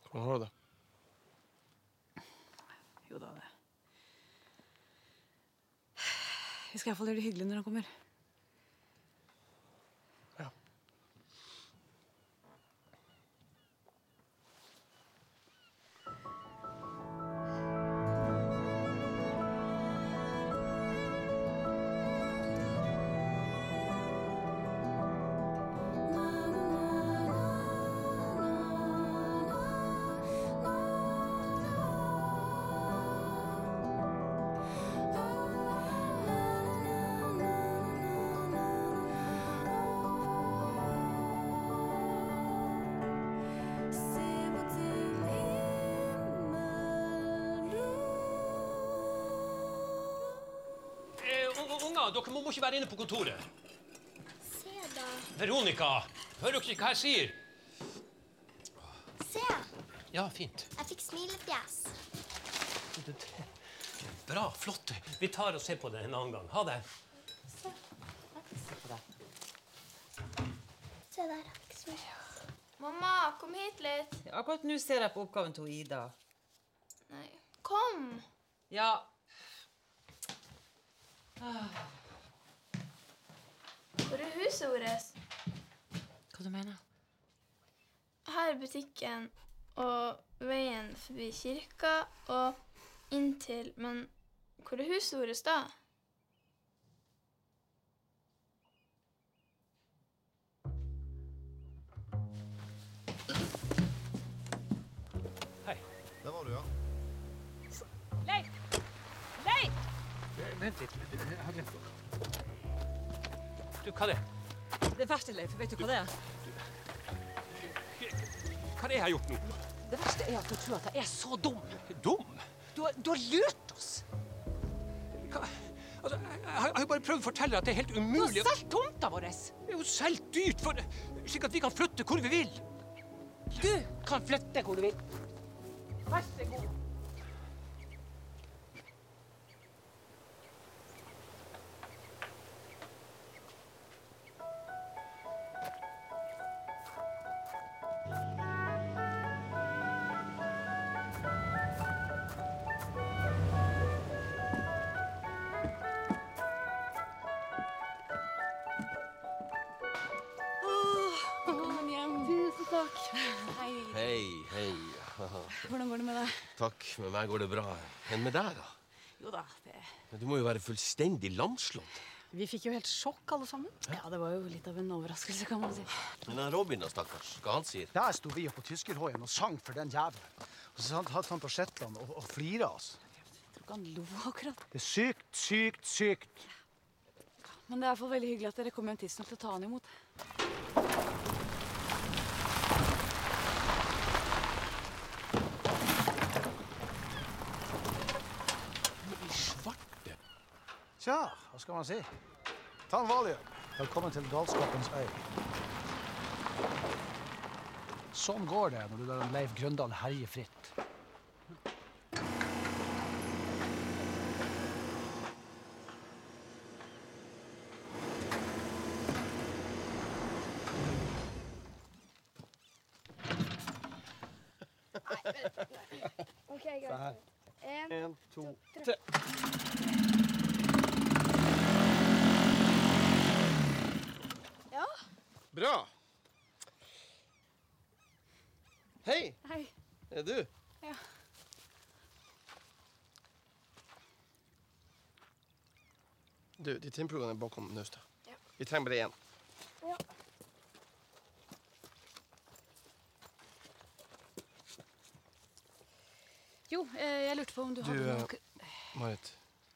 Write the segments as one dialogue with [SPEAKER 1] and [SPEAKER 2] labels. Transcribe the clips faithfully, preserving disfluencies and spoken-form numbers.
[SPEAKER 1] Hvordan har du det?
[SPEAKER 2] Jo da, det. Vi skal i hvert fall gjøre det hyggelig når han kommer.
[SPEAKER 1] Ja.
[SPEAKER 3] Unger, dere må ikke være inne på kontoret.
[SPEAKER 4] Se da.
[SPEAKER 3] Veronica, hører dere ikke hva jeg sier?
[SPEAKER 4] Se.
[SPEAKER 3] Ja, fint.
[SPEAKER 4] Jeg fikk smilefjes.
[SPEAKER 3] Bra, flott. Vi tar og ser på det en annen gang. Ha det.
[SPEAKER 4] Se. Se på det. Se der, jeg fikk smilefjes. Mamma, kom hit litt.
[SPEAKER 5] Ja, akkurat nå ser jeg på oppgaven til Ida.
[SPEAKER 4] Nei, kom.
[SPEAKER 5] Ja.
[SPEAKER 4] Hvor er huset vårt?
[SPEAKER 2] Hva du mener?
[SPEAKER 4] Her er butikken og veien forbi kirka og inntil, men hvor er huset vårt da?
[SPEAKER 3] Hei.
[SPEAKER 6] Der var du, ja.
[SPEAKER 2] Leif! Leif!
[SPEAKER 3] Vent litt, jeg har glemt noe. Du, hva er det?
[SPEAKER 2] Det verste, Leif, vet du hva det er?
[SPEAKER 3] Hva er det jeg har gjort nå?
[SPEAKER 2] Det verste er at du tror at jeg er så dum.
[SPEAKER 3] Dum?
[SPEAKER 2] Du har, du har lurt oss.
[SPEAKER 3] Hva? Altså, jeg, jeg har jo bare prøvd å fortelle at det er helt
[SPEAKER 2] Du har
[SPEAKER 3] umulig.
[SPEAKER 2] solgt tomta vår.
[SPEAKER 3] Det er jo selv dyrt for det, slik at vi kan flytte hvor vi vil.
[SPEAKER 2] Du kan flytte hvor du vil. Vær så god. Velkommen hjem. Tusen takk. Hei.
[SPEAKER 1] Hei, hei.
[SPEAKER 2] Hvordan går det med deg?
[SPEAKER 1] Takk, med meg går det bra. Enn med deg, da?
[SPEAKER 2] Jo da, det...
[SPEAKER 1] Du må jo være fullstendig lamslått.
[SPEAKER 2] Vi fikk jo helt sjokk, alle sammen. Ja, det var jo litt av en overraskelse, kan man si.
[SPEAKER 1] Men han Robin, da, stakkars, hva han sier?
[SPEAKER 7] Der sto vi på Tyskerhøyen og sang for den jævelen. Og så hadde han på Shetland og, og flira oss.
[SPEAKER 2] Jeg tror ikke han lo akkurat.
[SPEAKER 7] Det er sykt, sykt, sykt.
[SPEAKER 2] Men det er i hvert fall veldig hyggelig at dere kommer en tidsnok til å ta han imot.
[SPEAKER 7] Tja, hva skal man si? Ta en valium. Velkommen til galskapens øy. Sånn går det når du lar Leif Grøndal herje fritt.
[SPEAKER 4] Ok, greit. En,
[SPEAKER 1] En, to, tre.
[SPEAKER 4] Ja.
[SPEAKER 1] Bra. Hei,
[SPEAKER 2] Hei.
[SPEAKER 1] er du?
[SPEAKER 2] Ja.
[SPEAKER 1] Du, de timpluggene er bakom Nøsta.
[SPEAKER 4] Ja.
[SPEAKER 1] Vi trenger bare én.
[SPEAKER 4] Ja.
[SPEAKER 2] Jo, eh, jeg lurte på om du,
[SPEAKER 1] Du,
[SPEAKER 2] hadde
[SPEAKER 1] eh,
[SPEAKER 2] noe...
[SPEAKER 1] Marit.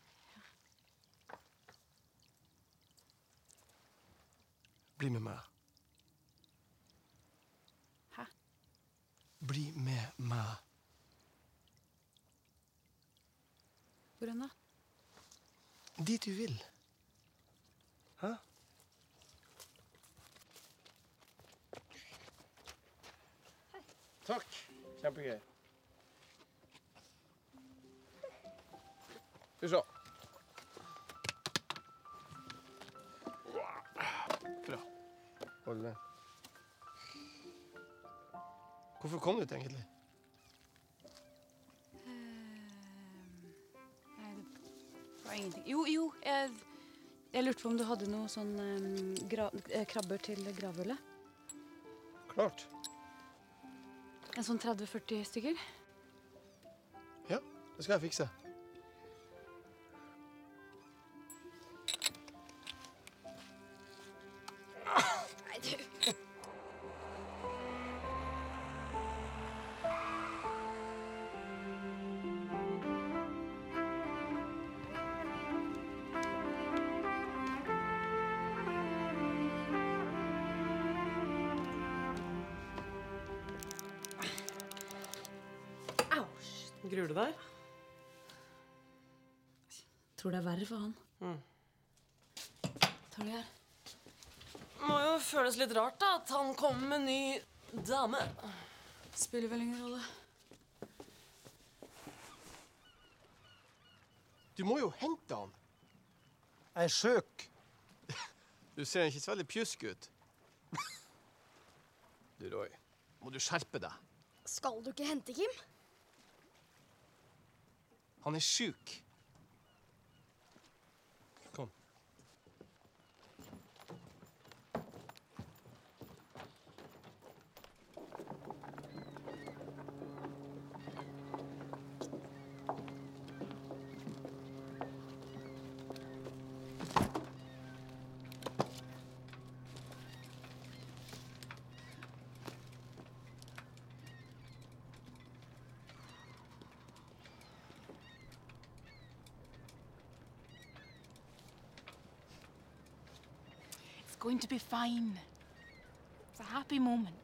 [SPEAKER 1] Bli med meg.
[SPEAKER 2] Hæ?
[SPEAKER 1] Bli med meg.
[SPEAKER 2] Hvor enn da?
[SPEAKER 1] Dit du vil. Hæ? Takk. Kjempegøy. Skal vi se. Bra. Hold med. Hvorfor kom du ut, egentlig?
[SPEAKER 6] var ingenting. Jo, jo, jeg, jeg lurte på om du hadde noe sånn um, gra, eh, krabber til gravølet.
[SPEAKER 1] Klart.
[SPEAKER 6] En sånn tretti førti stykker.
[SPEAKER 1] Ja, det skal jeg fikse.
[SPEAKER 4] Nei, du.
[SPEAKER 2] Gruer du deg?
[SPEAKER 6] Tror det er verre for han.
[SPEAKER 2] Mm.
[SPEAKER 6] Tror du det er?
[SPEAKER 2] Må jo føles litt rart da, at han kommer med en ny dame.
[SPEAKER 6] Spiller vel ingen rolle.
[SPEAKER 1] Du må jo hente han.
[SPEAKER 7] Jeg er syk.
[SPEAKER 1] Du ser ikke så veldig pjusk ut. Du, Roy, må du skjerpe deg.
[SPEAKER 4] Skal du ikke hente Kim?
[SPEAKER 1] Han er syk. Kom.
[SPEAKER 8] It's going to be fine. It's a happy moment.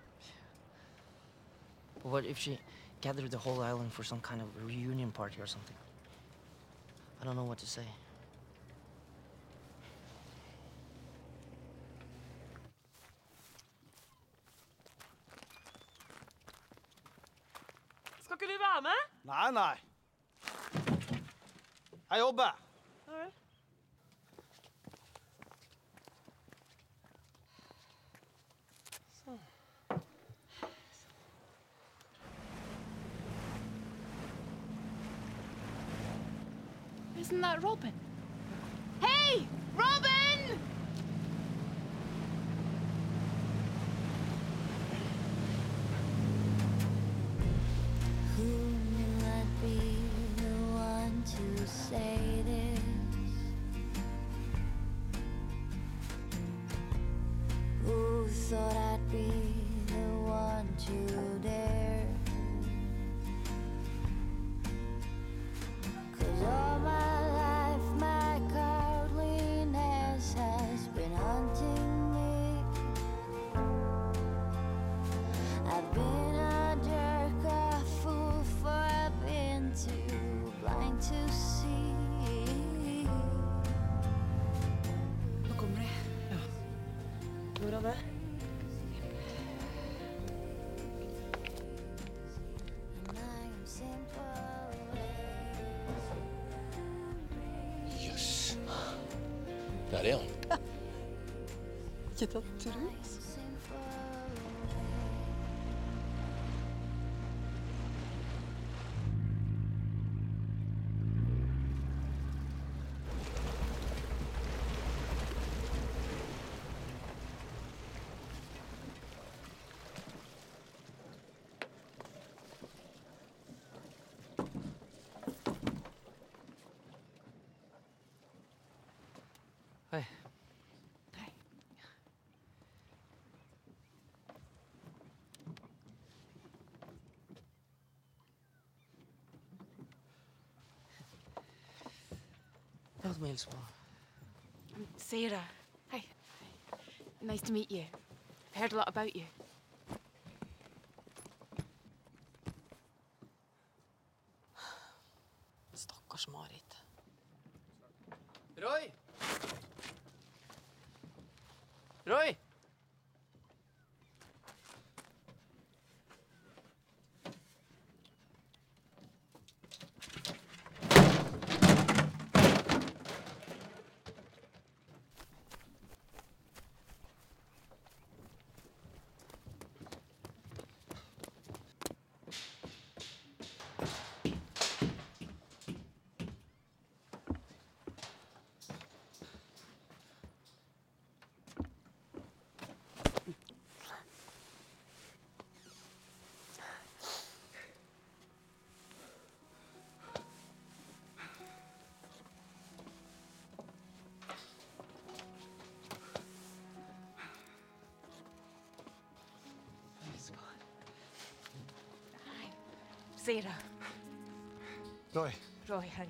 [SPEAKER 9] But what if she gathered the whole island for some kind of reunion party or something? I don't know what to say.
[SPEAKER 2] Skal ikke du være med?
[SPEAKER 7] Nei, nei. Jeg jobber.
[SPEAKER 2] Ja vel.
[SPEAKER 8] Isn't that Robin? Hey, Robin!
[SPEAKER 10] Who knew I'd be the one to say this? Who thought I'd be the one to dare? 'Cause all my life my cowardliness has been hunting me. I've been a jerk, a fool, for I've been too blind to see.
[SPEAKER 6] Nå kommer de.
[SPEAKER 2] Hvor er det?
[SPEAKER 10] And I am simple.
[SPEAKER 1] Jøss. Der er han.
[SPEAKER 2] Ikke tatt tro.
[SPEAKER 9] Hey. That was Milsma.
[SPEAKER 8] Sarah. Hi. Nice to meet you. I've heard a lot about you.
[SPEAKER 2] Stakkars Marit.
[SPEAKER 9] Roy! Roy!
[SPEAKER 8] Sarah.
[SPEAKER 7] Roy.
[SPEAKER 8] Roy, hei.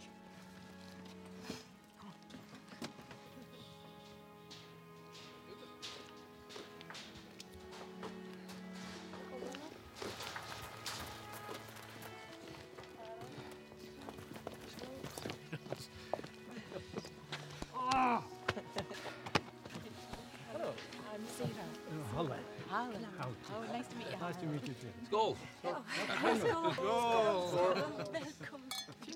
[SPEAKER 8] I'm Sarah.
[SPEAKER 7] Hello.
[SPEAKER 8] Hello. Oh, nice to meet you.
[SPEAKER 7] Nice to meet you too.
[SPEAKER 3] Skål!
[SPEAKER 8] Velkommen.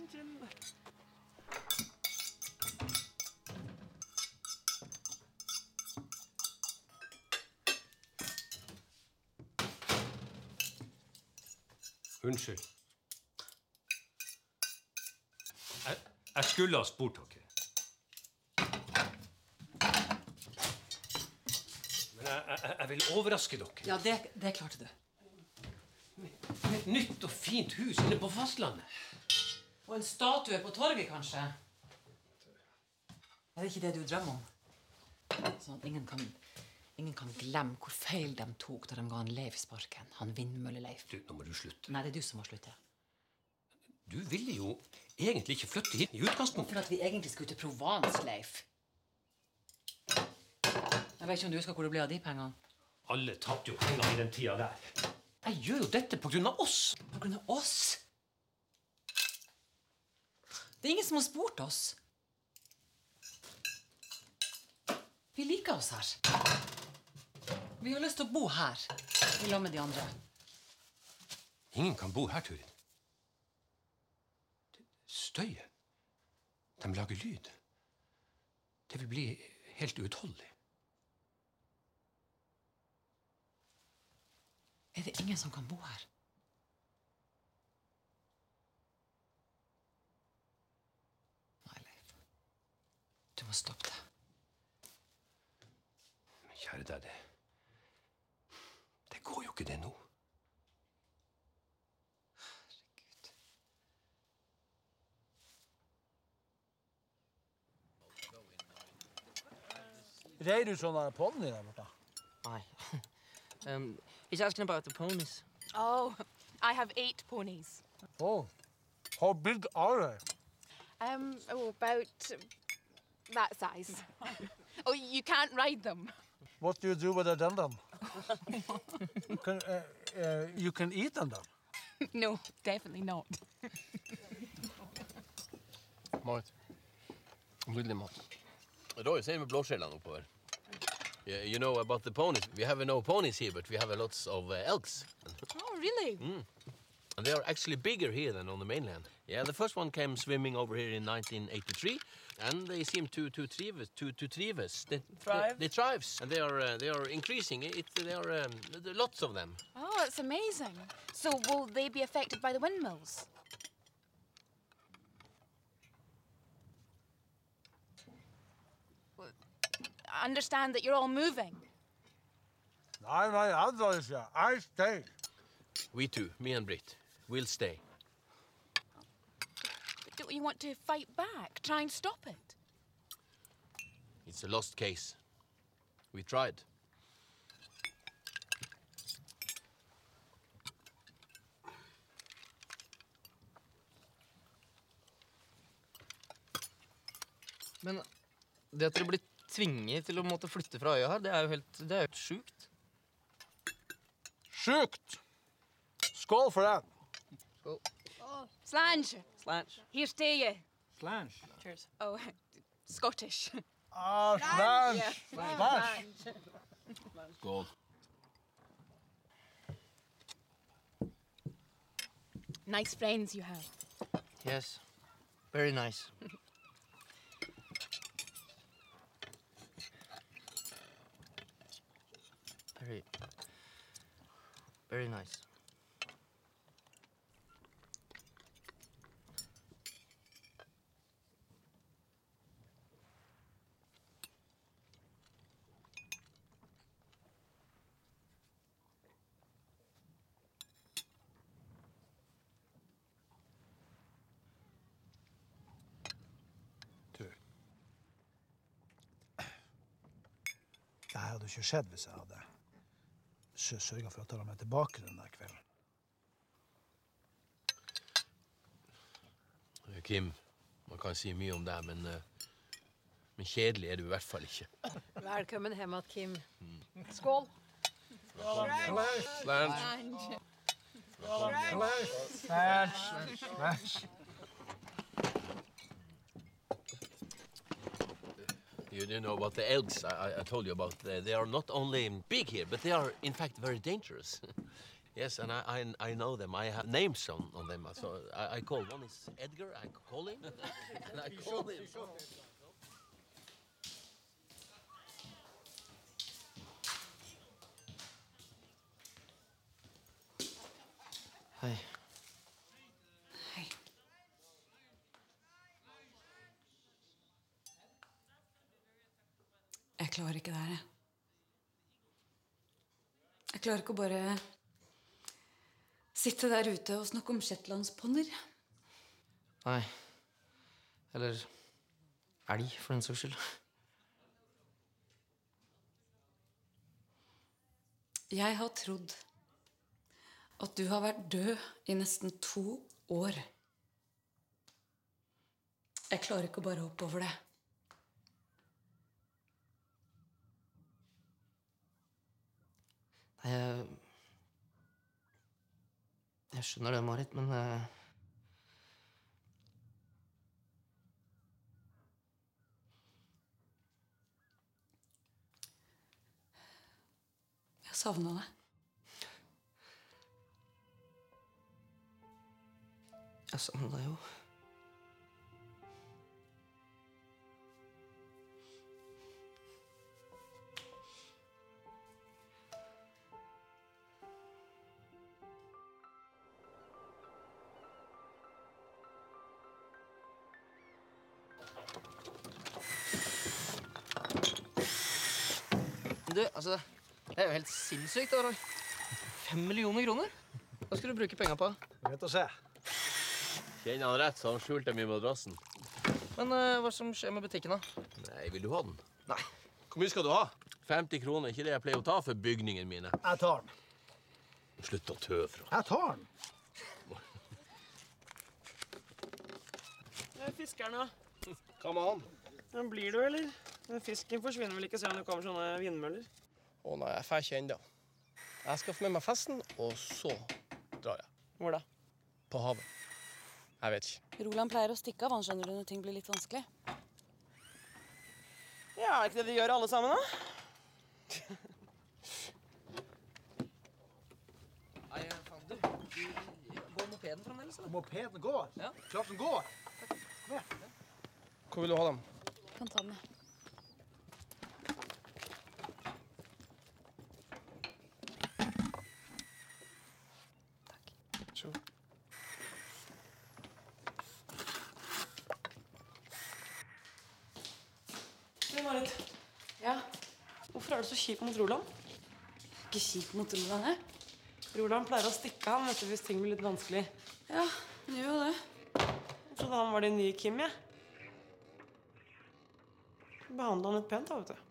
[SPEAKER 3] Unnskyld. Jeg, jeg skulle ha spurt dere. Men jeg, jeg, jeg vil overraske dere.
[SPEAKER 5] Ja, det, det klarte du.
[SPEAKER 3] Med et nytt og fint hus inne på fastlandet.
[SPEAKER 5] Og en statue på torget, kanskje? Er det ikke det du drømmer om? Sånn at ingen kan, ingen kan glemme hvor feil de tok da de ga han Leif sparken. Han vindmølle-Leif.
[SPEAKER 3] Du, nå må du slutte.
[SPEAKER 5] Nei, det er du som må slutte.
[SPEAKER 3] Du ville jo egentlig ikke flytte hit i utgangspunktet.
[SPEAKER 5] For at vi egentlig skulle til Provence, Leif. Jeg vet ikke om du husker hvor det ble av de pengene.
[SPEAKER 3] Alle tapte jo penger i den tida der. Jeg gjør jo dette på grunn av oss.
[SPEAKER 5] På grunn av oss? Det er ingen som har spurt oss. Vi liker oss her. Vi har lyst til å bo her, i lag med de andre.
[SPEAKER 3] Ingen kan bo her, Turid. Støyen. De lager lyd. Det vil bli helt uutholdelig.
[SPEAKER 5] Er det ingen som kan bo her? Nei, Leif. Du må stoppe det.
[SPEAKER 3] Men kjære deg, det... Det går jo ikke det nå.
[SPEAKER 5] Herregud.
[SPEAKER 7] Reier du sånn der ponni der borte?
[SPEAKER 9] Aye. um, he's asking about the ponies.
[SPEAKER 8] Oh, I have eight ponies.
[SPEAKER 7] Oh. How big are they?
[SPEAKER 8] Um, oh, about that size. Oh, you can't ride them.
[SPEAKER 7] What do you do with the dendon? you, can, uh, uh, you can eat them then?
[SPEAKER 8] No, definitely not.
[SPEAKER 1] Mat. Nydelig mat.
[SPEAKER 11] Roy, ser med blåskjellene oppover. Yeah, you know about the ponies. We have no ponies here, but we have a lots of uh, elks.
[SPEAKER 8] Oh, really?
[SPEAKER 11] Mm. And they are actually bigger here than on the mainland. Yeah, the first one came swimming over here in nineteen eighty-three, and they seem to to thrive, to to thrive. They
[SPEAKER 8] Thrive?
[SPEAKER 11] They, they thrives, and they are uh, they are increasing. It there are um, there are lots of them.
[SPEAKER 8] Oh, that's amazing. So will they be affected by the windmills? Well, I understand that you're all moving.
[SPEAKER 7] Nei, nei, jeg drar ikke. I stay.
[SPEAKER 11] We too, me and Britt, will stay.
[SPEAKER 8] But don't you want to fight back, try and stop it?
[SPEAKER 11] It's a lost case. We tried.
[SPEAKER 9] Men det at dere blir tvinget til å måtte flytte fra øya her, det er jo helt, det er jo helt sjukt.
[SPEAKER 7] Sjukt! Skål for det.
[SPEAKER 9] Skål.
[SPEAKER 8] Slange,
[SPEAKER 9] Slange.
[SPEAKER 8] here's to you.
[SPEAKER 7] Slange.
[SPEAKER 8] Cheers. Oh, Scottish.
[SPEAKER 7] Ah, slange.
[SPEAKER 8] Yeah.
[SPEAKER 7] Slange.
[SPEAKER 11] Skål.
[SPEAKER 8] Nice friends you have.
[SPEAKER 9] Yes. Very nice. Very, very nice.
[SPEAKER 7] Det her hadde ikke skjedd hvis jeg hadde sørget for å ta meg tilbake den der kvelden.
[SPEAKER 11] Kim, man kan si mye om det, men, uh, men kjedelig er det i hvert fall ikke.
[SPEAKER 12] Velkommen hjem at Kim. Skål.
[SPEAKER 1] Slange. You do know about the elks I, I told you about. They, they are not only big here, but they are in fact very dangerous. Yes, and I, I, I know them. I have names on, on them. So I, I call one is Edgar. I call him. And I call him.
[SPEAKER 9] Hei.
[SPEAKER 6] Hei. Jeg klarer ikke det her, jeg. Jeg klarer ikke å bare sitte der ute og snakke om shetlandsponner.
[SPEAKER 9] Nei. Eller elg, for den saks skyld.
[SPEAKER 6] Jeg har trodd at du har vært død i nesten to år. Jeg klarer ikke å bare hoppe over det.
[SPEAKER 9] Nei, jeg... Jeg skjønner det, Marit, men... Uh...
[SPEAKER 6] Jeg savner deg.
[SPEAKER 9] Jeg savner deg jo. Du, altså, det er jo helt sinnssykt, da, Roy. Fem millioner kroner? Hva skal du bruke penger på?
[SPEAKER 7] Vet å se.
[SPEAKER 11] Kjenner han rett, så han skjulte dem i madrassen.
[SPEAKER 9] Men uh, hva som skjer med butikken, da?
[SPEAKER 11] Nei, vil du ha den?
[SPEAKER 9] Nei.
[SPEAKER 1] Hvor mye skal du ha?
[SPEAKER 11] femti kroner, ikke det jeg pleier å ta for bygningene mine.
[SPEAKER 7] Jeg tar den.
[SPEAKER 11] Slutt å tøve fra.
[SPEAKER 7] Jeg tar den.
[SPEAKER 2] Jeg er fiskeren, da.
[SPEAKER 1] Hva med han?
[SPEAKER 2] Men blir du, eller? Den fisken forsvinner vel ikke selv om det kommer sånne vindmøller?
[SPEAKER 1] Å nei, jeg får ikke ennå. Jeg skal få med meg festen, og så drar jeg.
[SPEAKER 2] Hvor da?
[SPEAKER 1] På havet. Jeg vet ikke.
[SPEAKER 6] Roland pleier å stikke av, han skjønner du når ting blir litt vanskelig.
[SPEAKER 2] Ja, er ikke det de gjør alle sammen, da?
[SPEAKER 9] Nei, faen, du. Går mopeden fremdeles, eller?
[SPEAKER 7] Mopeden går?
[SPEAKER 9] Ja.
[SPEAKER 7] Klart den går. Kom her.
[SPEAKER 1] Hvor vil du ha dem?
[SPEAKER 6] Kan ta den, jeg.
[SPEAKER 1] Så.
[SPEAKER 2] Du, Marit.
[SPEAKER 6] Ja?
[SPEAKER 2] Hvorfor er du så kjip mot Roland?
[SPEAKER 6] Ikke kjip mot Roland, jeg.
[SPEAKER 2] Roland pleier å stikke han vet du, hvis ting blir litt vanskelig.
[SPEAKER 6] Ja, han gjør jo det.
[SPEAKER 2] Jeg trodde han var din nye Kim, jeg. Behandlet han litt pent, da, vet du.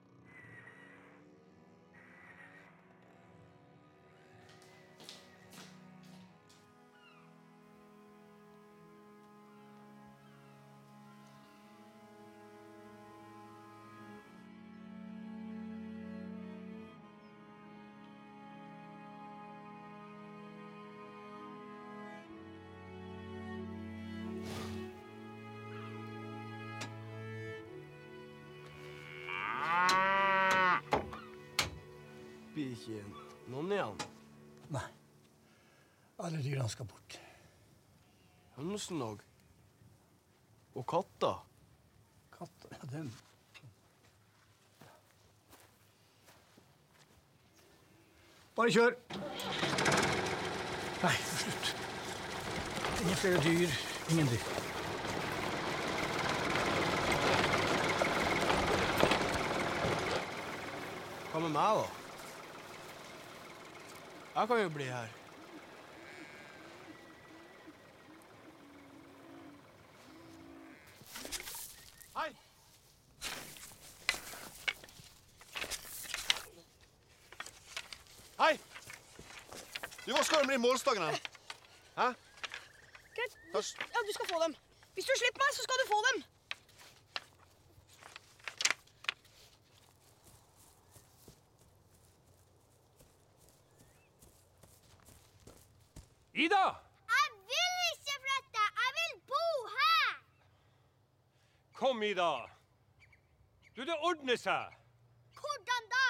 [SPEAKER 1] Blir ikke noen igjen?
[SPEAKER 7] Nei. Alle dyrene skal bort.
[SPEAKER 1] Hønsen òg. Og katter.
[SPEAKER 7] Katter, ja, den. Bare kjør. Nei, slutt. Ingen flere dyr, ingen dyr.
[SPEAKER 1] Hva med meg, da? Jeg kan jo bli her. Hei! Hei! Du, hva skal det bli i målstangene? Hæ?
[SPEAKER 2] Greit. Ja, du skal få dem.
[SPEAKER 13] Hvis du slipper meg, så skal du få dem.
[SPEAKER 3] Ida!
[SPEAKER 10] Jeg vil ikke flytte! Jeg vil bo her!
[SPEAKER 3] Kom, Ida. Du, det ordner seg.
[SPEAKER 10] Hvordan da?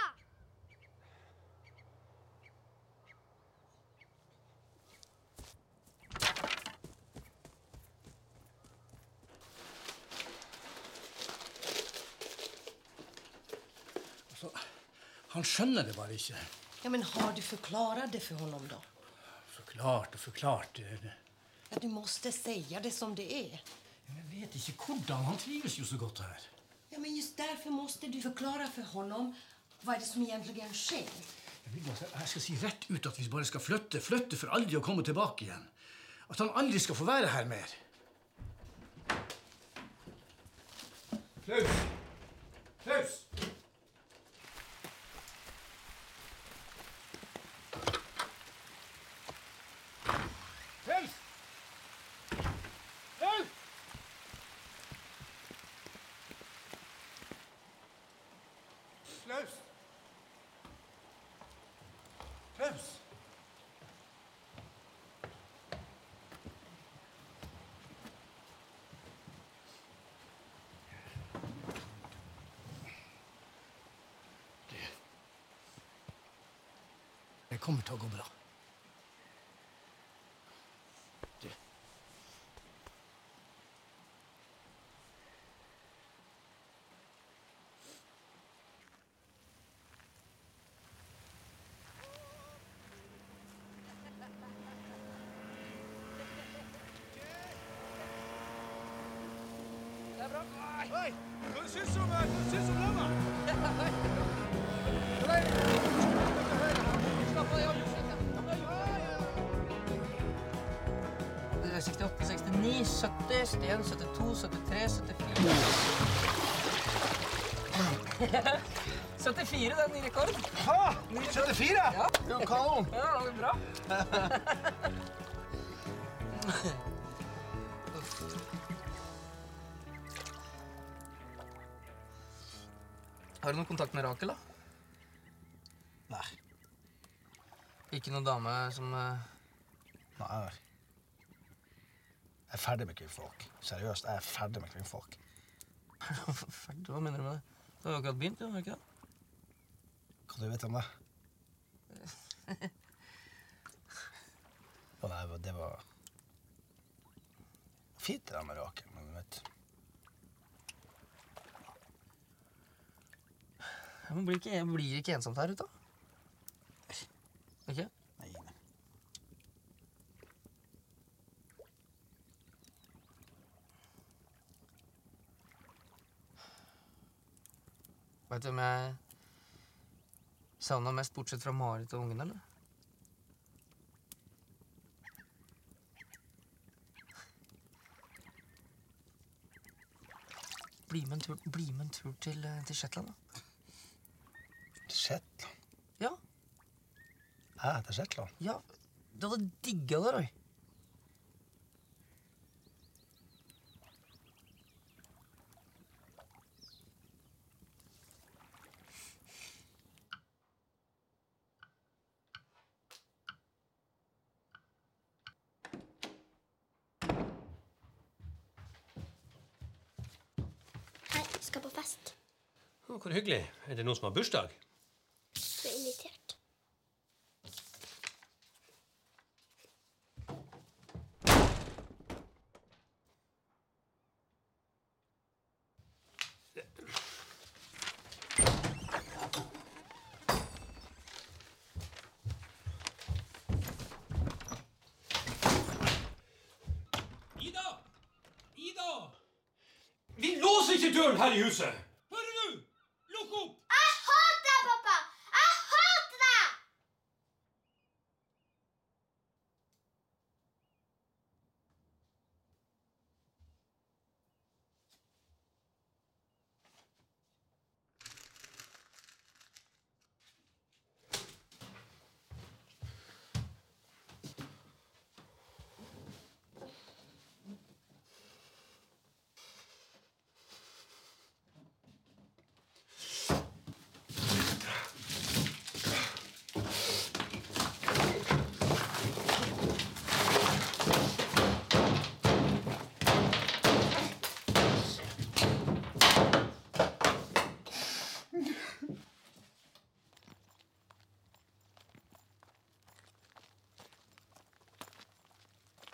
[SPEAKER 7] Altså, han skjønner det bare ikke.
[SPEAKER 14] Ja, men har du förklarat det för honom då?
[SPEAKER 7] Förklart och förklart. Det...
[SPEAKER 14] Ja, du måste säga det som det är.
[SPEAKER 7] Jeg vet ikke hvordan. Han trives jo så godt her.
[SPEAKER 14] Ja, men just därför måste du förklara för honom vad är det som egentligen sker.
[SPEAKER 7] Jeg, vil, altså, jeg skal si rett ut at vi bare skal flytte. Flytte for aldri å komme tilbake igjen. At han aldri skal få være her mer. Klaus! Klaus! Klaus! Klaus! Klaus! Klaus! Det kommer til å gå bra. Du.
[SPEAKER 3] Det er bra. Oi, hva synes du om det? Hva synes du om lamma?
[SPEAKER 9] sekstiåtte, sekstini, sytti, syttien, syttito, syttitre, syttifire. syttifire, det er en ny rekord.
[SPEAKER 7] Ha! syttifire?
[SPEAKER 9] Ja.
[SPEAKER 7] Det er jo kanon.
[SPEAKER 9] Ja, det er bra. Har du noen kontakt med Rakel, da?
[SPEAKER 7] Nei.
[SPEAKER 9] Ikke noen dame som... Uh...
[SPEAKER 7] Nei. Jeg er ferdig med kvinnfolk. Seriøst, jeg er ferdig med kvinnfolk.
[SPEAKER 9] Ferdig? Hva mener du med det? Du har jo akkurat begynt, jo, har du ikke det?
[SPEAKER 7] Hva du vet om det? Ja, nei, det var... fint det der med Rakel, men du vet...
[SPEAKER 9] Ja, men blir ikke, blir ikke ensomt her ute, da? Ikke?
[SPEAKER 7] Nei, nei.
[SPEAKER 9] Vet du om jeg savnet mest bortsett fra Marit og ungen, eller? Bli med en tur, bli med en tur til, til Shetland, da.
[SPEAKER 7] Til Shetland?
[SPEAKER 9] Ja.
[SPEAKER 7] Ja, til Shetland?
[SPEAKER 9] Ja, du hadde digget det, Roy.
[SPEAKER 10] Skal på fest.
[SPEAKER 3] Å, hvor hyggelig. Er det noen som har bursdag?
[SPEAKER 10] Du er invitert.
[SPEAKER 3] Ida! Ida! Vi låser ikke døren her i huset! Hører du? Lukk opp!
[SPEAKER 10] Jeg hater deg, pappa! Jeg hater deg!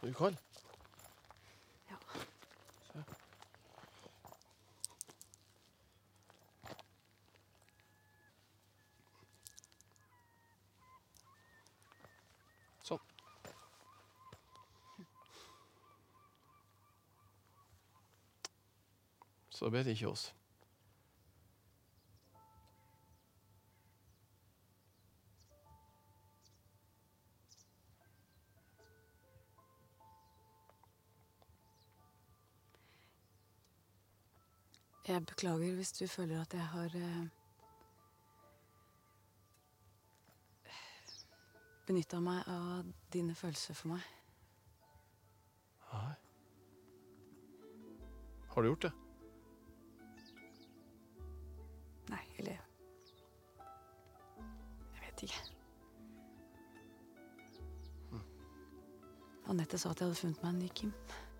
[SPEAKER 11] Er du kald?
[SPEAKER 6] Ja.
[SPEAKER 11] Se. Sånn. Så ber det ikke oss.
[SPEAKER 6] Jeg beklager hvis du føler at jeg har eh, benyttet meg av dine følelser for meg.
[SPEAKER 11] Nei. Har du gjort det?
[SPEAKER 6] Nei, eller jeg vet ikke.
[SPEAKER 11] Mm.
[SPEAKER 6] Annette sa at jeg hadde funnet meg en ny Kim.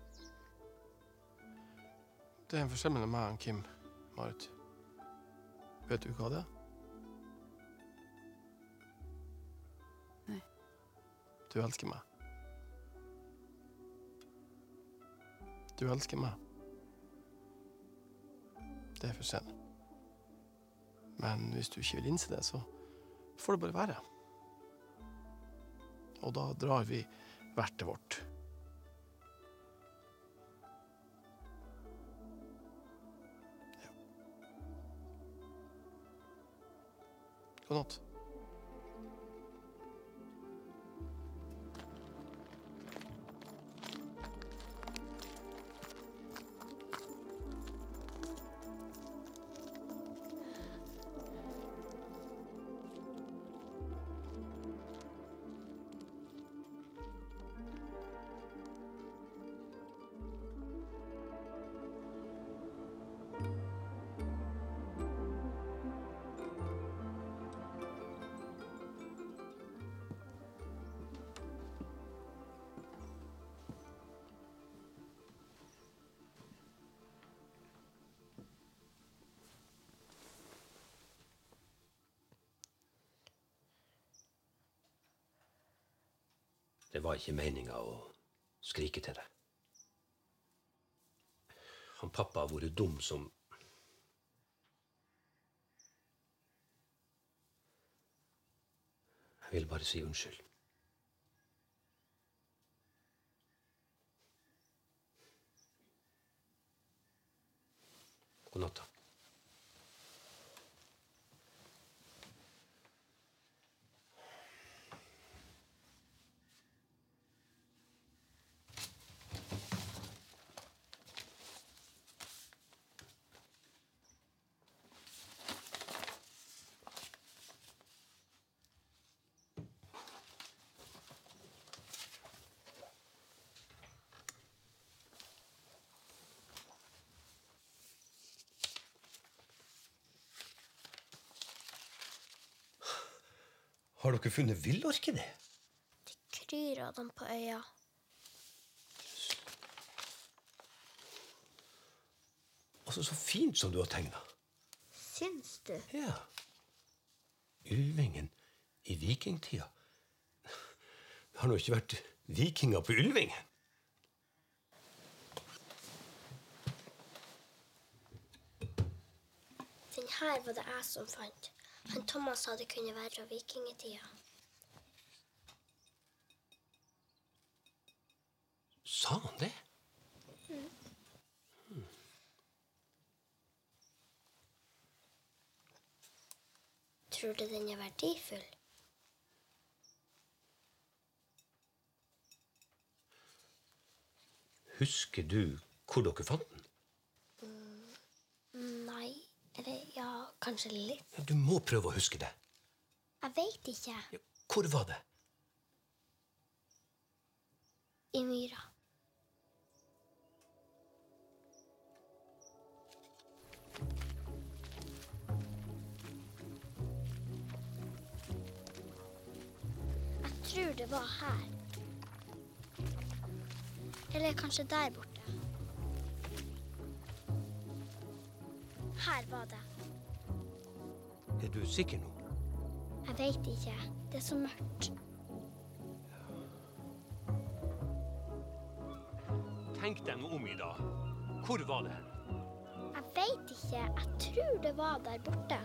[SPEAKER 11] Det er en forskjell mellom meg og Kim, Marit. Vet du hva det er?
[SPEAKER 6] Nei.
[SPEAKER 11] Du elsker meg. Du elsker meg. Det er for sent. Men hvis du ikke vil innse det, så får det bare være. Og da drar vi hvert til vårt. God natt.
[SPEAKER 3] Det var ikke meningen å skrike til deg. Han pappa har vært dum som... Jeg vil bare si unnskyld. God natt da. Har dere funnet villorkidé?
[SPEAKER 10] Det kryr av dem på øya.
[SPEAKER 3] Altså, så fint som du har tegnet.
[SPEAKER 10] Syns du?
[SPEAKER 3] Ja. Ylvingen i vikingtida. Det har nå ikke vært vikinger på Ylvingen.
[SPEAKER 10] Den her var det jeg som fant. Han Thomas sa det kunne være fra vikingetida.
[SPEAKER 3] Sa han det?
[SPEAKER 10] Mm.
[SPEAKER 3] Hmm.
[SPEAKER 10] Tror du den er verdifull?
[SPEAKER 3] Husker du hvor dere fant den?
[SPEAKER 10] Mm, nei, eller ja, kanskje litt.
[SPEAKER 3] Du må prøve å huske det.
[SPEAKER 10] Jeg vet ikke.
[SPEAKER 3] Hvor var det?
[SPEAKER 10] I myra. Jeg tror det var her. Eller kanskje der borte. Her var det.
[SPEAKER 3] Er du sikker nå?
[SPEAKER 10] Jeg vet ikke. Det er så mørkt.
[SPEAKER 3] tenk deg noe om, Ida. Hvor var det hen?
[SPEAKER 10] Jeg vet ikke. Jeg tror det var der borte.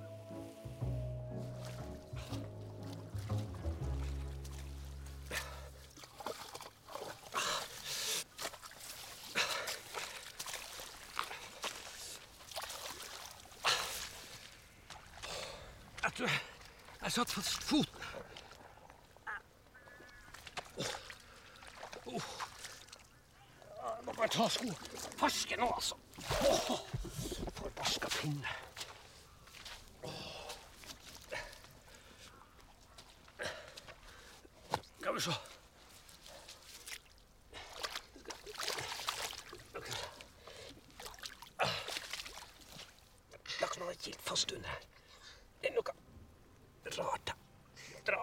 [SPEAKER 3] Jeg tror jeg, jeg satt fast foten. Oh. Oh. Jeg må bare ta sko. Farske nå, altså. Oh. Forbaska pinne. Oh. Skal vi se. Lagt noe kilt fast under her. Det er noe rart her. Dra.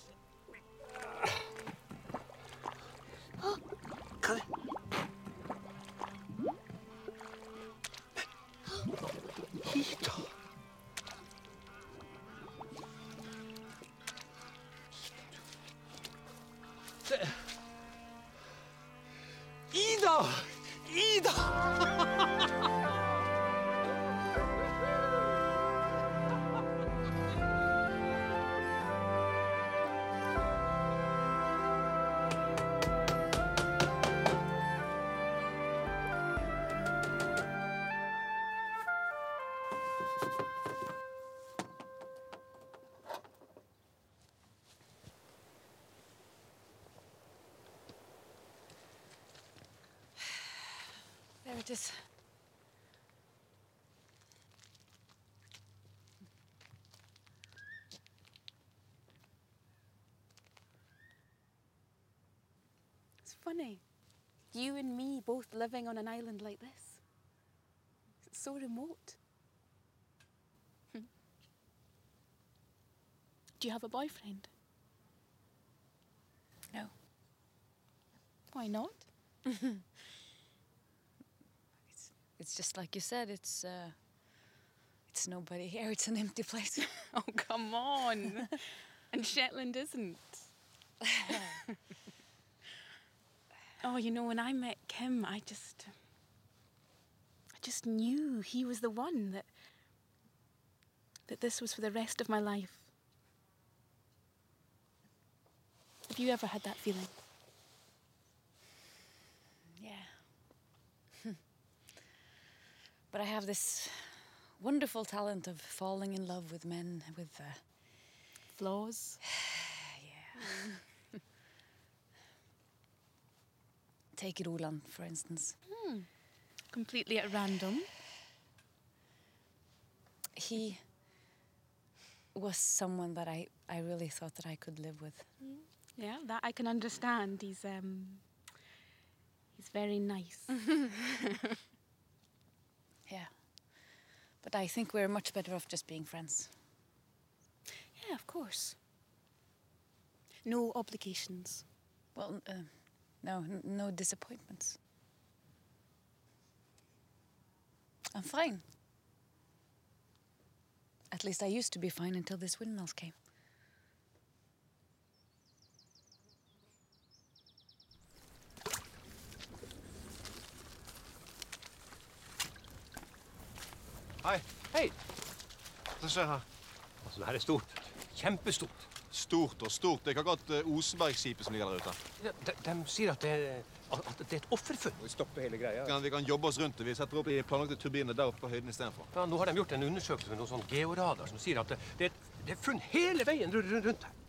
[SPEAKER 3] Hva er det? Ida. Det... Ida! Ida!
[SPEAKER 6] There it is. It's funny. You and me both living on an island like this. It's so remote. Hmm. Do you have a boyfriend? No. Why not? it's, it's just like you said, it's uh, it's nobody here, it's an empty place. Oh, come on. And Shetland isn't. Oh, you know, when I met Kim, I just... I just knew he was the one, that... that this was for the rest of my life. Have you ever had that feeling? Yeah. But I have this wonderful talent of falling in love with men with... Uh... Flaws? Yeah. Take Roland, for instance. Hmm. Completely at random? He was someone that I, I really thought that I could live with. Mm. Yeah, that I can understand. He's, um... He's very nice. Yeah. But I think we're much better off just being friends. Yeah, of course. No obligations. Well, uh, no, n no disappointments. I'm fine. At least I used to be fine until this windmills came.
[SPEAKER 3] Hei. Hei. Hva skjer her? Altså, det her er stort. Kjempestort.
[SPEAKER 13] Stort og stort. Det er ikke akkurat uh, Osebergskipet som ligger der ute.
[SPEAKER 3] Ja, de, de sier at det, er, at det er et offerfunn. Vi stopper hele greia.
[SPEAKER 13] Kan, vi kan jobbe oss rundt det. Vi setter opp i planlagte turbiner der oppe på høyden i stedet for.
[SPEAKER 3] Ja, nå har de gjort en undersøkelse med noen sånn georadar som sier at det, det, er, det er funn hele veien rundt, rundt her.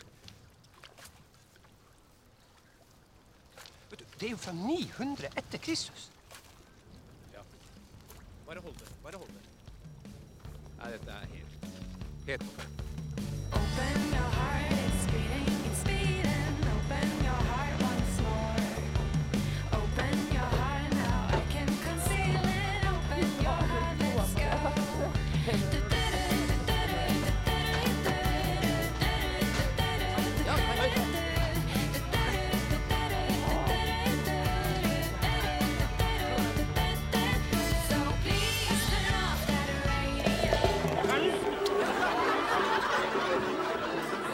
[SPEAKER 3] Vet du, det er jo fra ni hundre etter Kristus.
[SPEAKER 13] Ja. Bare hold det. Bare hold det. Nei, dette er helt, helt perfekt.
[SPEAKER 10] Open your heart, it's beating, it's beating. Open your heart once more. Open your heart now, I can conceal it. Open your heart, let's go. So please turn off that radio.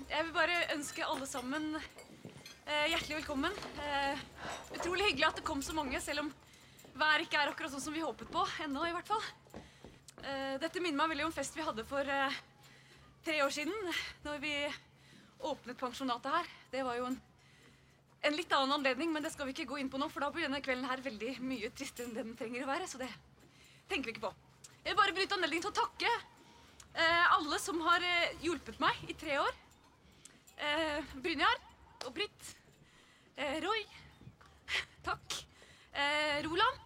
[SPEAKER 8] jeg vil bare ønske alle sammen eh, hjertelig velkommen. Eh, utrolig hyggelig at det kom så mange, selv om været ikke er akkurat sånn som vi håpet på, ennå i hvert fall. Eh, dette minner meg veldig om fest vi hadde for eh, tre år siden, når vi åpnet pensjonatet her. Det var jo en, en litt annen anledning, men det skal vi ikke gå inn på nå, for da blir denne kvelden her veldig mye tristere enn den trenger å være, så det tenker vi ikke på. Jeg vil bare benytte anledningen til å takke eh, alle som har eh, hjulpet meg i tre år. Eh, Brynjar og Britt. Eh, Roy. Takk. Eh, Roland.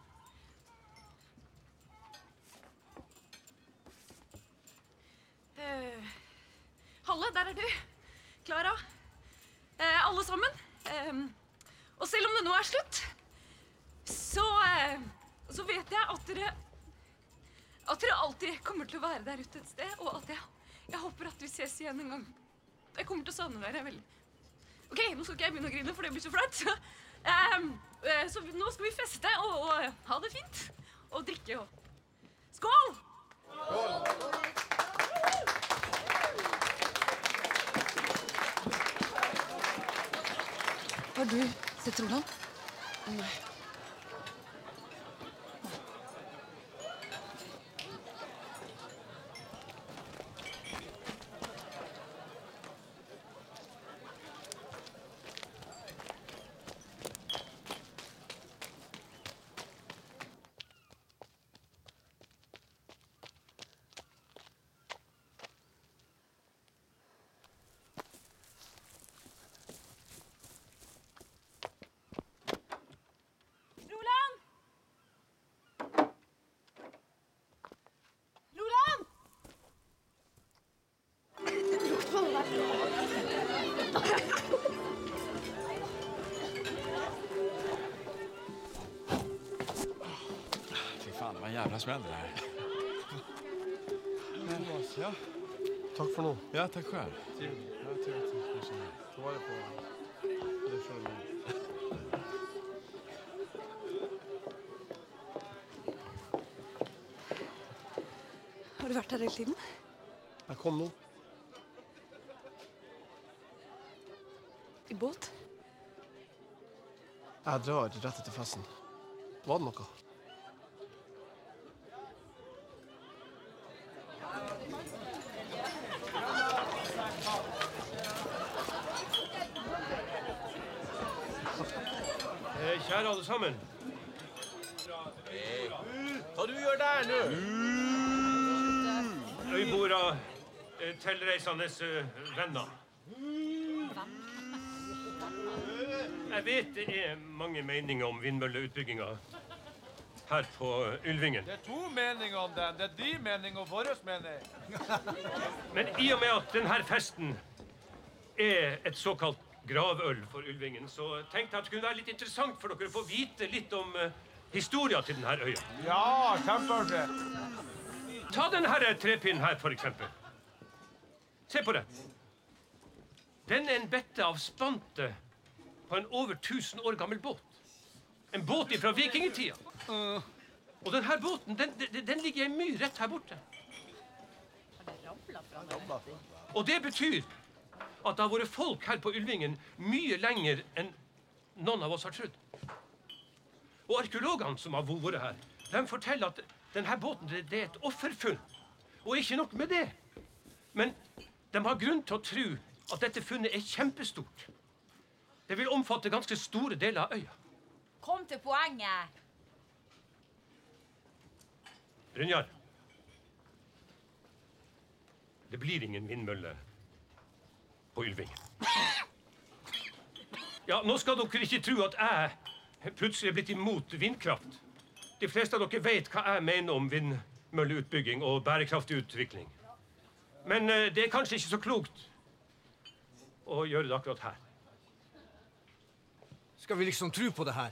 [SPEAKER 8] Eh, Halle, der er du. Klara. Eh, alle sammen. Eh, og selv om det nå er slutt, så, eh, så vet jeg at dere At dere alltid kommer til å være der ute et sted, og at jeg, jeg håper at vi ses igjen en gang. Jeg kommer til å savne dere veldig. Ok, nå skal ikke jeg begynne å grine, for det blir så flaut. Så, um, så nå skal vi feste og, og ha det fint. Og drikke og... Skål!
[SPEAKER 6] Har du sett Roland? Nei.
[SPEAKER 15] Jävla smäll det här. Men, ja.
[SPEAKER 16] Tack för nu.
[SPEAKER 15] Ja, tack själv.
[SPEAKER 16] Trevligt.
[SPEAKER 15] Ja, trevligt.
[SPEAKER 16] Så var det på... Det kör vi.
[SPEAKER 6] Har du vært her hele tiden?
[SPEAKER 16] Jeg kom nå.
[SPEAKER 6] I båt?
[SPEAKER 16] Jeg drar rett etter festen. Var det noe?
[SPEAKER 3] Kjære alle sammen.
[SPEAKER 1] Hey. Hva du gjør der nå?
[SPEAKER 3] Øybora, eh, tilreisendes eh, venner. Jeg vet det er mange meninger om vindmølleutbygginga her på Ylvingen.
[SPEAKER 7] Det er to meninger om den. Det er din mening og vår mening.
[SPEAKER 3] Men i og med at denne festen er et såkalt gravøl for Ylvingen, så tenkte jeg at det kunne være litt interessant for dere å få vite litt om uh, historien til denne øya.
[SPEAKER 7] Ja, kjempeartig.
[SPEAKER 3] Ta denne trepinnen her, for eksempel. Se på den. Den er en bette av spante på en over tusen år gammel båt. En båt fra vikingetida. Uh. Og denne båten, den, den, den ligger i en myr rett her borte. Og det betyr at det har vært folk her på Ylvingen mye lenger enn noen av oss har trodd. Og arkeologene som har vært her, de forteller at denne båten det er et offerfunn. Og ikke nok med det. Men de har grunn til å tro at dette funnet er kjempestort. Det vil omfatte ganske store deler av øya.
[SPEAKER 17] Kom til poenget.
[SPEAKER 3] Brynjar. Det blir ingen vindmølle på Ylvingen. Ja, nå skal dere ikke tro at jeg plutselig er blitt imot vindkraft. De fleste av dere vet hva jeg mener om vindmølleutbygging og bærekraftig utvikling. Men uh, det er kanskje ikke så klokt å gjøre det akkurat her.
[SPEAKER 18] Skal vi liksom tro på det her?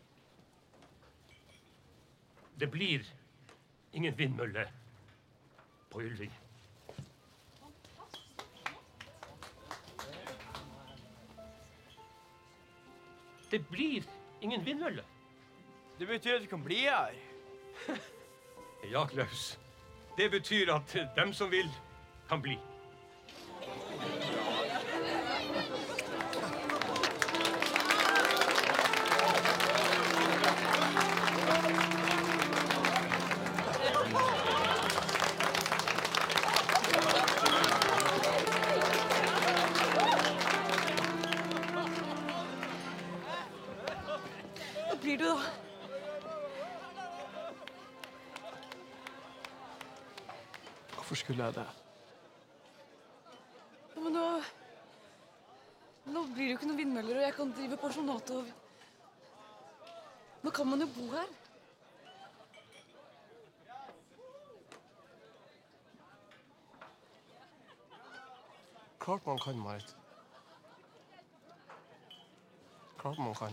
[SPEAKER 3] Det blir ingen vindmølle på Ylvingen. Det blir ingen vindmølle.
[SPEAKER 18] Det betyr at vi kan bli her.
[SPEAKER 3] Ja, Klaus. Det betyr at dem som vil, kan bli.
[SPEAKER 8] blir du, da?
[SPEAKER 16] Hvorfor skulle jeg det?
[SPEAKER 8] Ja, men nå... Nå blir det jo ikke noen vindmøller, og jeg kan drive pensjonatet og... Nå kan man jo bo her.
[SPEAKER 16] Klart man kan, Marit. Klart man kan.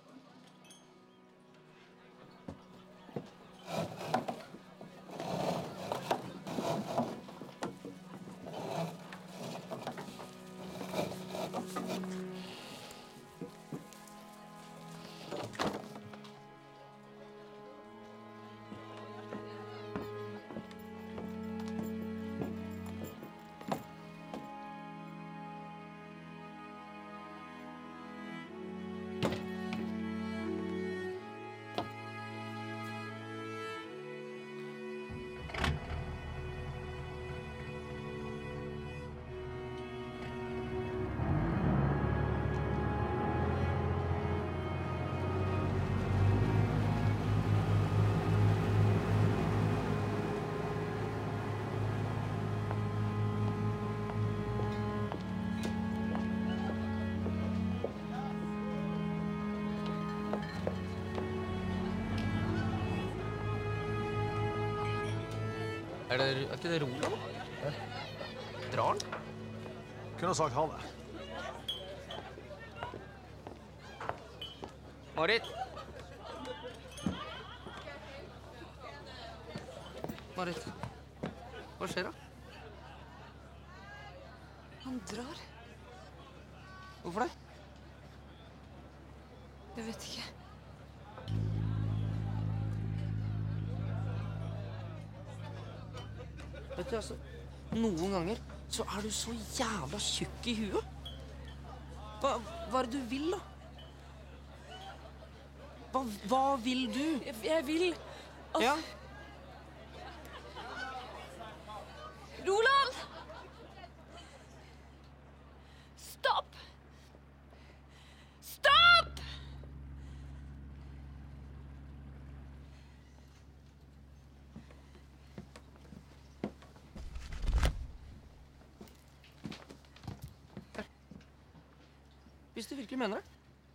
[SPEAKER 9] Er, det, er ikke det Roland? Drar han?
[SPEAKER 7] Kunne ha sagt ha det.
[SPEAKER 9] Marit? Marit, hva skjer da?
[SPEAKER 8] Han drar.
[SPEAKER 9] Hvorfor det?
[SPEAKER 8] Jeg vet ikke.
[SPEAKER 9] Vet du, altså, noen ganger så er du så jævla tjukk i huet. Hva, hva er det du vil, da? Hva, hva vil du?
[SPEAKER 8] Jeg, jeg vil at...
[SPEAKER 9] Ja?
[SPEAKER 8] Roland! Stopp! Stopp!
[SPEAKER 9] Hvis du virkelig mener det.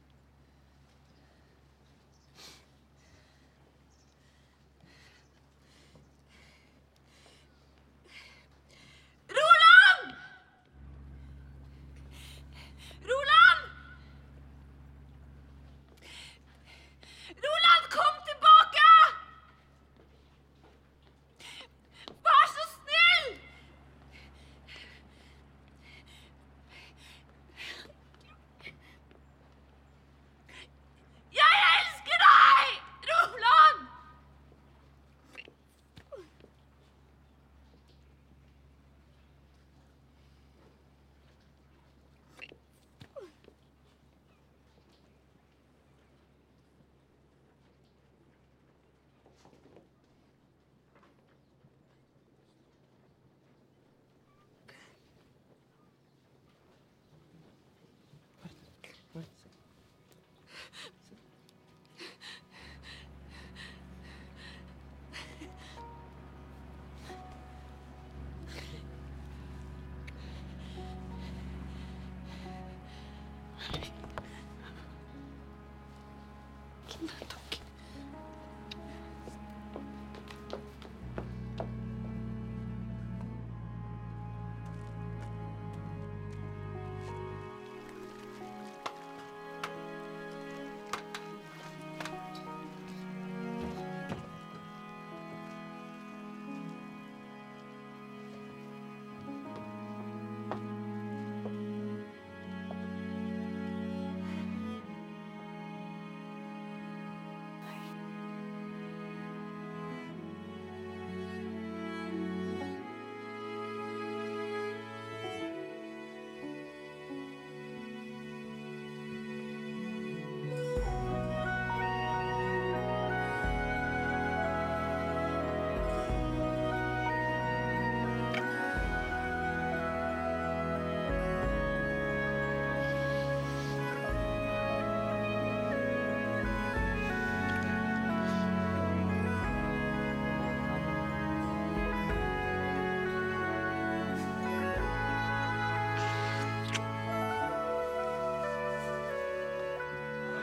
[SPEAKER 8] Roland! Roland! Roland, kom tilbake! Vær så snill!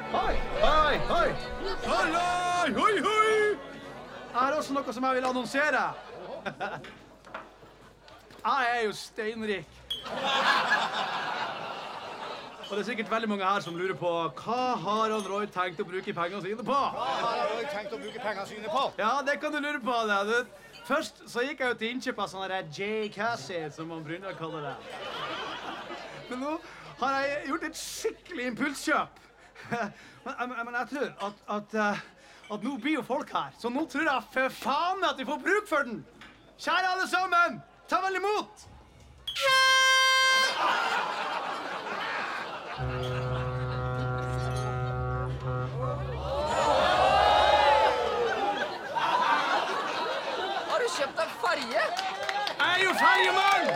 [SPEAKER 19] Hoi, hoi, hoi. Halloi, hoi, hoi. Jeg har også noe som jeg vil annonsere. Jeg er jo steinrik. Og det er sikkert veldig mange her som lurer på hva har han Roy tenkt å bruke pengene sine på?
[SPEAKER 20] Hva har Roy tenkt å bruke pengene sine på?
[SPEAKER 19] Ja, det kan du lure på. Det. Først så gikk jeg jo til innkjøp av sånne der J. Cassie, som man Brynjar kaller det. Men nå har jeg gjort et skikkelig impulskjøp. Men, men jeg tror at, at, at nå blir jo folk her, så nå tror jeg for faen at vi får bruk for den. Kjære alle sammen, ta vel imot!
[SPEAKER 9] Har du kjøpt deg ferje?
[SPEAKER 19] Jeg er jo ferjemann!